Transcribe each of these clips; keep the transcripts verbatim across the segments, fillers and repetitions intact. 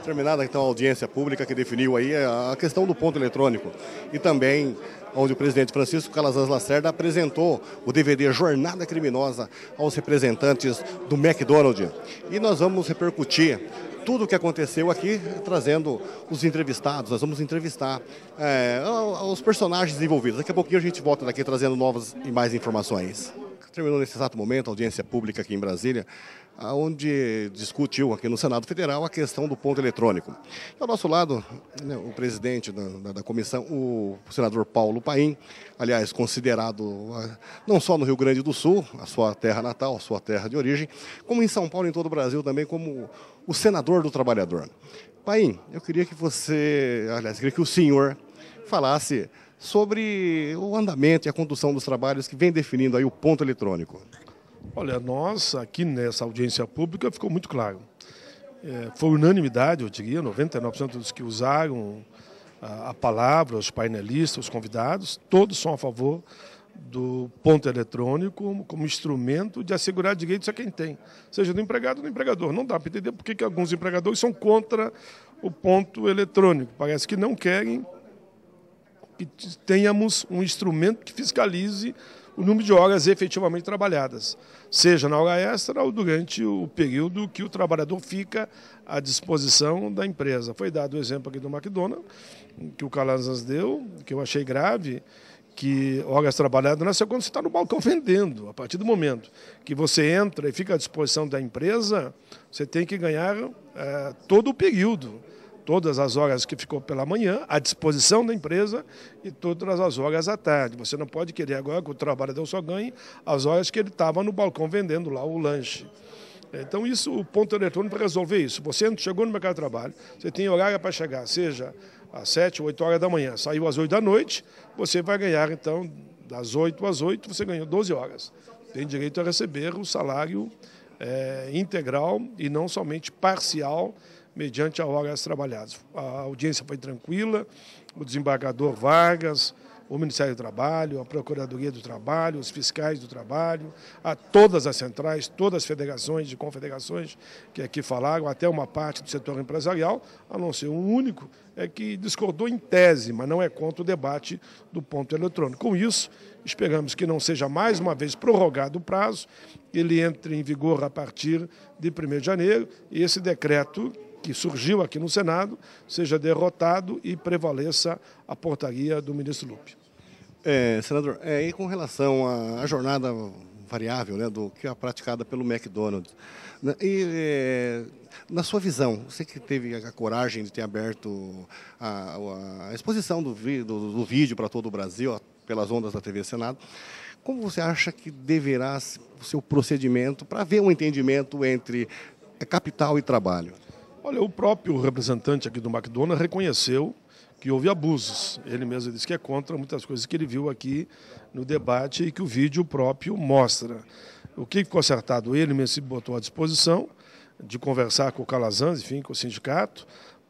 Terminada então a audiência pública que definiu aí a questão do ponto eletrônico e também onde o presidente Francisco Calazans Lacerda apresentou o D V D Jornada Criminosa aos representantes do McDonald's. E nós vamos repercutir tudo o que aconteceu aqui, trazendo os entrevistados. Nós vamos entrevistar é, os personagens envolvidos. Daqui a pouquinho a gente volta daqui trazendo novas e mais informações. Terminou nesse exato momento a audiência pública aqui em Brasília, onde discutiu aqui no Senado Federal a questão do ponto eletrônico. E ao nosso lado, né, o presidente da, da comissão, o senador Paulo Paim, aliás, considerado não só no Rio Grande do Sul, a sua terra natal, a sua terra de origem, como em São Paulo e em todo o Brasil também como o senador do trabalhador. Paim, eu queria que você, aliás, eu queria que o senhor falasse sobre o andamento e a condução dos trabalhos que vem definindo aí o ponto eletrônico. Olha, nós aqui nessa audiência pública ficou muito claro. É, foi unanimidade, eu diria, noventa e nove por cento dos que usaram a, a palavra, os painelistas, os convidados, todos são a favor do ponto eletrônico como, como instrumento de assegurar direitos a quem tem, seja do empregado ou do empregador. Não dá para entender por que alguns empregadores são contra o ponto eletrônico. Parece que não querem que tenhamos um instrumento que fiscalize o número de horas efetivamente trabalhadas, seja na hora extra ou durante o período que o trabalhador fica à disposição da empresa. Foi dado o exemplo aqui do McDonald's, que o Calazans deu, que eu achei grave, que horas trabalhadas não é quando você está no balcão vendendo. A partir do momento que você entra e fica à disposição da empresa, você tem que ganhar é, todo o período. Todas as horas que ficou pela manhã, à disposição da empresa, e todas as horas à tarde. Você não pode querer agora que o trabalhador só ganhe as horas que ele estava no balcão vendendo lá o lanche. Então, isso, o ponto eletrônico para resolver isso. Você chegou no mercado de trabalho, você tem horário para chegar, seja às sete, oito horas da manhã, saiu às oito da noite, você vai ganhar, então, das oito às oito, você ganhou doze horas. Tem direito a receber o salário é, integral e não somente parcial, mediante as horas trabalhadas. A audiência foi tranquila, o desembargador Vargas, o Ministério do Trabalho, a Procuradoria do Trabalho, os fiscais do trabalho, a todas as centrais, todas as federações e confederações que aqui falaram, até uma parte do setor empresarial, a não ser um único, é que discordou em tese, mas não é contra o debate do ponto eletrônico. Com isso, esperamos que não seja mais uma vez prorrogado o prazo, ele entre em vigor a partir de primeiro de janeiro, e esse decreto que surgiu aqui no Senado, seja derrotado e prevaleça a portaria do ministro Lupe. É, senador, é, e com relação à, à jornada variável, né, do que é praticada pelo McDonald's, né, e é, na sua visão, você que teve a coragem de ter aberto a, a exposição do, do, do vídeo para todo o Brasil, ó, pelas ondas da T V Senado, como você acha que deverá ser o seu procedimento para haver um entendimento entre capital e trabalho? Olha, o próprio representante aqui do McDonald's reconheceu que houve abusos. Ele mesmo disse que é contra muitas coisas que ele viu aqui no debate e que o vídeo próprio mostra. O que ficou acertado? Ele mesmo se botou à disposição de conversar com o Calazans, enfim, com o sindicato,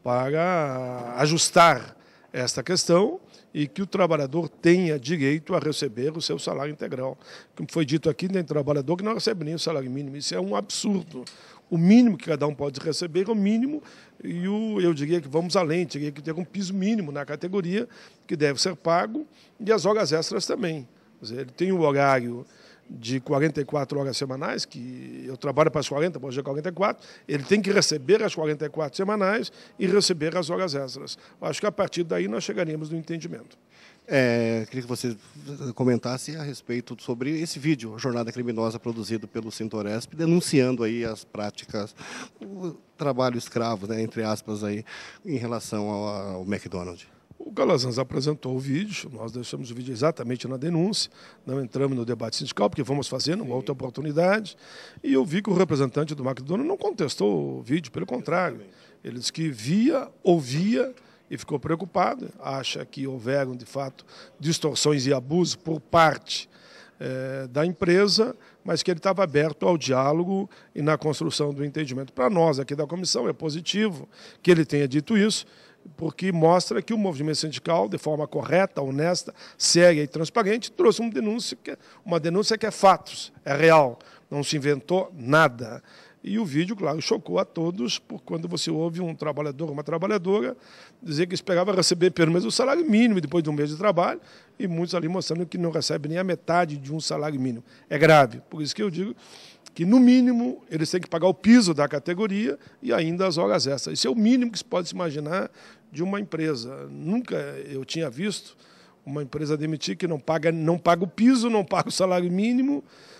para ajustar esta questão e que o trabalhador tenha direito a receber o seu salário integral. Como foi dito aqui, tem trabalhador que não recebe nem o salário mínimo. Isso é um absurdo. O mínimo que cada um pode receber é o mínimo, e o, eu diria que vamos além, teria que ter um piso mínimo na categoria que deve ser pago, e as horas extras também. Quer dizer, ele tem um horário de quarenta e quatro horas semanais, que eu trabalho para as quarenta, pode ser quarenta e quatro, ele tem que receber as quarenta e quatro semanais e receber as horas extras. Acho que a partir daí nós chegaríamos no entendimento. É, queria que você comentasse a respeito sobre esse vídeo, Jornada Criminosa, produzido pelo Sintoresp, denunciando aí as práticas, o trabalho escravo, né, entre aspas, aí, em relação ao, ao McDonald's. O Calazans apresentou o vídeo, nós deixamos o vídeo exatamente na denúncia, não entramos no debate sindical, porque vamos fazer numa outra oportunidade, e eu vi que o representante do McDonald's não contestou o vídeo, pelo contrário, ele disse que via, ouvia, e ficou preocupado, acha que houveram, de fato, distorções e abusos por parte eh, da empresa, mas que ele estava aberto ao diálogo e na construção do entendimento. Para nós, aqui da comissão, é positivo que ele tenha dito isso, porque mostra que o movimento sindical, de forma correta, honesta, séria e transparente, trouxe uma denúncia que é, uma denúncia que é fatos, é real, não se inventou nada. E o vídeo, claro, chocou a todos, por quando você ouve um trabalhador, uma trabalhadora, dizer que esperava receber pelo menos o salário mínimo depois de um mês de trabalho, e muitos ali mostrando que não recebem nem a metade de um salário mínimo. É grave. Por isso que eu digo que, no mínimo, eles têm que pagar o piso da categoria e ainda as horas extras. Isso é o mínimo que se pode se imaginar de uma empresa. Nunca eu tinha visto uma empresa demitir que não paga, não paga o piso, não paga o salário mínimo.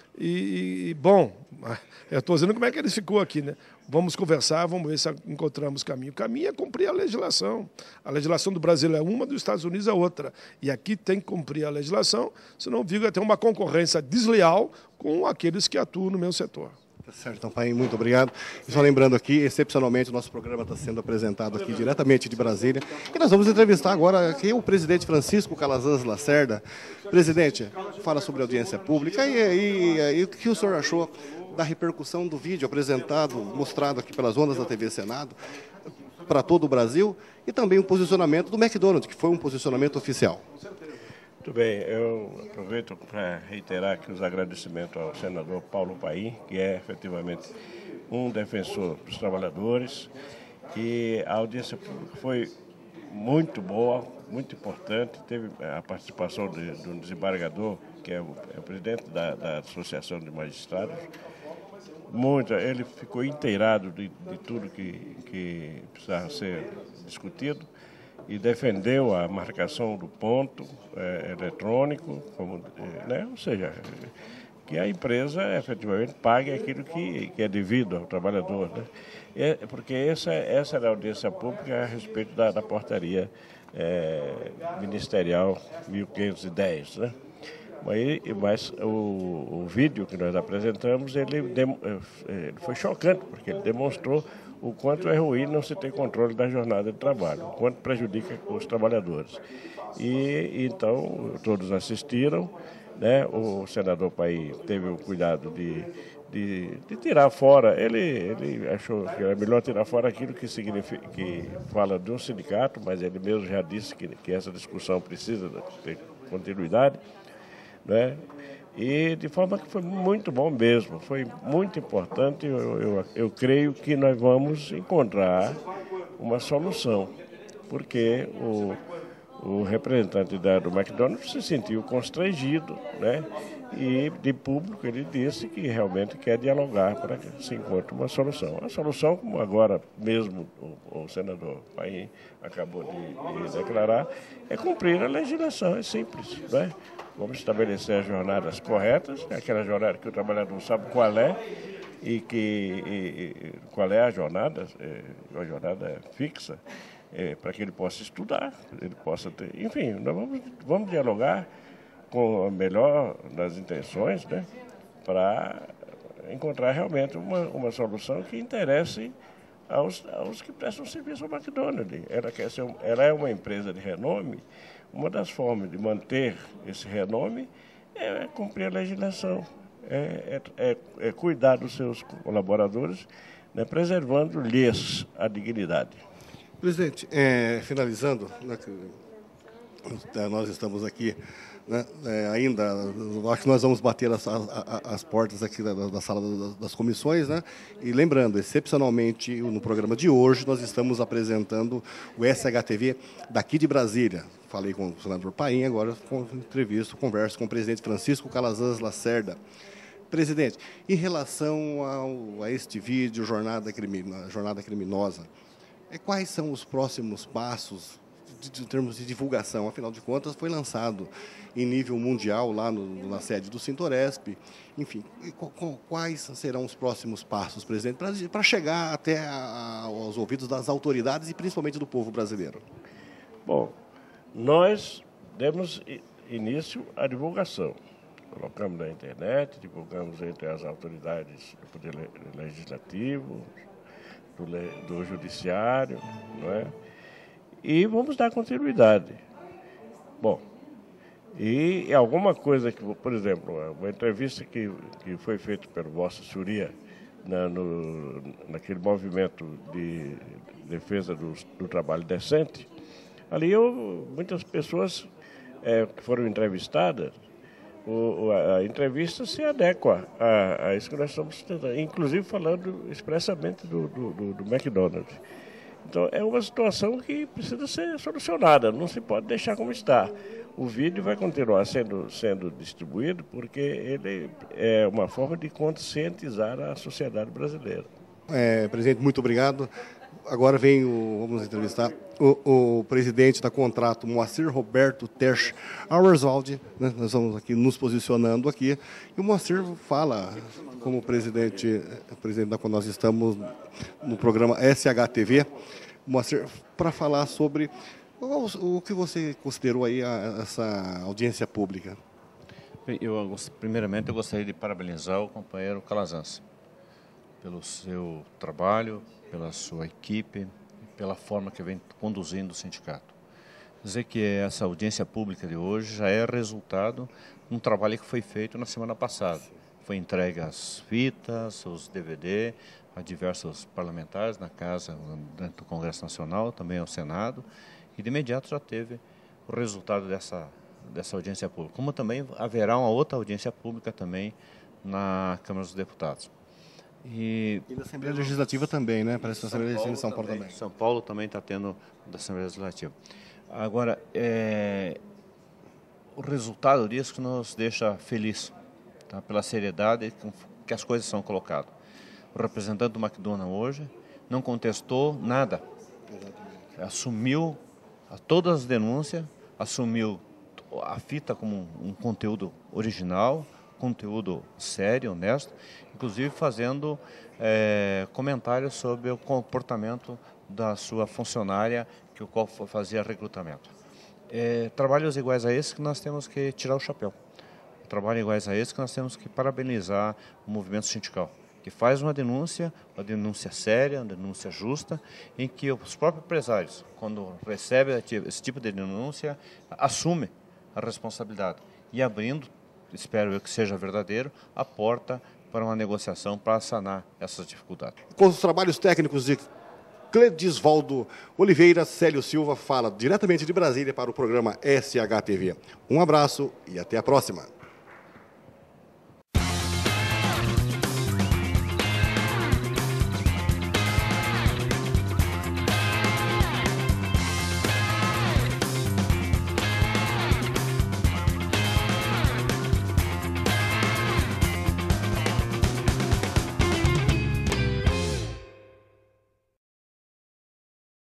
E, e bom, eu estou dizendo como é que ele ficou aqui, né? Vamos conversar, vamos ver se encontramos caminho. O caminho é cumprir a legislação. A legislação do Brasil é uma, dos Estados Unidos é outra. E aqui tem que cumprir a legislação, senão vira ter uma concorrência desleal com aqueles que atuam no mesmo setor. Tá certo, então, pai, muito obrigado. E só lembrando aqui, excepcionalmente, o nosso programa está sendo apresentado aqui diretamente de Brasília. E nós vamos entrevistar agora aqui o presidente Francisco Calazans Lacerda. Presidente, fala sobre a audiência pública e, e, e o que o senhor achou da repercussão do vídeo apresentado, mostrado aqui pelas ondas da T V Senado, para todo o Brasil, e também o posicionamento do McDonald's, que foi um posicionamento oficial. Muito bem, eu aproveito para reiterar aqui os agradecimentos ao senador Paulo Paim, que é efetivamente um defensor dos trabalhadores, e a audiência pública foi muito boa, muito importante, teve a participação de, do desembargador, que é o, é o presidente da, da Associação de Magistrados. Muito, ele ficou inteirado de, de tudo que, que precisava ser discutido e defendeu a marcação do ponto é, eletrônico, como, né? Ou seja, que a empresa efetivamente pague aquilo que, que é devido ao trabalhador, né? É, porque essa, essa era a audiência pública a respeito da, da portaria é, ministerial mil quinhentos e dez, né? Mas o, o vídeo que nós apresentamos, ele, ele foi chocante, porque ele demonstrou o quanto é ruim não se ter controle da jornada de trabalho, o quanto prejudica os trabalhadores. E então todos assistiram, né? O senador Paim teve o cuidado de, de, de tirar fora, ele, ele achou que era melhor tirar fora aquilo que, significa, que fala de um sindicato, mas ele mesmo já disse que, que essa discussão precisa ter continuidade, né? E de forma que foi muito bom mesmo, foi muito importante. Eu, eu, eu creio que nós vamos encontrar uma solução, porque o, o representante da, do McDonald's se sentiu constrangido, né? E de público ele disse que realmente quer dialogar para que se encontre uma solução. A solução, como agora mesmo o, o senador Paim acabou de, de declarar, é cumprir a legislação, é simples, né? Vamos estabelecer as jornadas corretas, aquela jornada que o trabalhador sabe qual é e que e, e, qual é a jornada, é, uma jornada fixa, é, para que ele possa estudar, ele possa ter, enfim, nós vamos, vamos dialogar com a melhor das intenções, né, para encontrar realmente uma, uma solução que interesse aos, aos que prestam serviço ao McDonald's. Ela, quer ser, ela é uma empresa de renome. Uma das formas de manter esse renome é cumprir a legislação, é, é, é, é cuidar dos seus colaboradores, né, preservando-lhes a dignidade. Presidente, é, finalizando, né, nós estamos aqui, né, é, ainda, acho que nós vamos bater as, as, as portas aqui da, da sala das comissões, né? E lembrando, excepcionalmente, no programa de hoje, nós estamos apresentando o S H T V daqui de Brasília. Falei com o senador Paim, agora com entrevista, converso com o presidente Francisco Calazans Lacerda. Presidente, em relação ao, a este vídeo, Jornada, Crimino, Jornada Criminosa, é, quais são os próximos passos de, de, em termos de divulgação? Afinal de contas, foi lançado em nível mundial, lá no, na sede do Sintoresp. Enfim, quais serão os próximos passos, presidente, para chegar até a, aos ouvidos das autoridades e principalmente do povo brasileiro? Bom, nós demos início à divulgação. Colocamos na internet, divulgamos entre as autoridades do Poder Legislativo, do, do Judiciário, não é? E vamos dar continuidade. Bom, e alguma coisa que, por exemplo, uma entrevista que, que foi feita pelo Vossa Senhoria na, no, naquele movimento de defesa do, do trabalho decente, ali eu, muitas pessoas é, que foram entrevistadas o, a entrevista se adequa a, a isso que nós estamos tentando, inclusive falando expressamente do, do, do, do McDonald's. Então, é uma situação que precisa ser solucionada, não se pode deixar como está. O vídeo vai continuar sendo, sendo distribuído porque ele é uma forma de conscientizar a sociedade brasileira. É, presidente, muito obrigado. Agora vem o, vamos entrevistar o, o presidente da Contrato, Moacir Roberto Tersch Auerswald, né? Nós vamos aqui nos posicionando aqui, e o Moacir fala como presidente, presidente da qual nós estamos no programa S H T V, Moacir, para falar sobre o, o que você considerou aí a, essa audiência pública. Eu, primeiramente, eu gostaria de parabenizar o companheiro Calazans pelo seu trabalho, pela sua equipe, pela forma que vem conduzindo o sindicato. Dizer que essa audiência pública de hoje já é resultado de um trabalho que foi feito na semana passada. Foi entregue as fitas, os D V D, a diversos parlamentares na casa, dentro do Congresso Nacional, também ao Senado, e de imediato já teve o resultado dessa, dessa audiência pública. Como também haverá uma outra audiência pública também na Câmara dos Deputados. E, e na Assembleia Legislativa também, né? Parece que a Assembleia Legislativa de São Paulo também. São Paulo também está tendo da Assembleia Legislativa. Agora, é, o resultado disso nos deixa feliz, tá? Pela seriedade com que as coisas são colocadas. O representante do McDonald's hoje não contestou nada. Assumiu todas as denúncias, assumiu a fita como um conteúdo original, conteúdo sério, honesto, inclusive fazendo é, comentários sobre o comportamento da sua funcionária, que o qual fazia recrutamento. É, trabalhos iguais a esse que nós temos que tirar o chapéu. Trabalhos iguais a esse que nós temos que parabenizar o movimento sindical, que faz uma denúncia, uma denúncia séria, uma denúncia justa, em que os próprios empresários, quando recebem esse tipo de denúncia, assumem a responsabilidade e abrindo, espero eu que seja verdadeiro, a porta para uma negociação para sanar essas dificuldades. Com os trabalhos técnicos de Cledisvaldo Oliveira, Célio Silva fala diretamente de Brasília para o programa S H T V. Um abraço e até a próxima.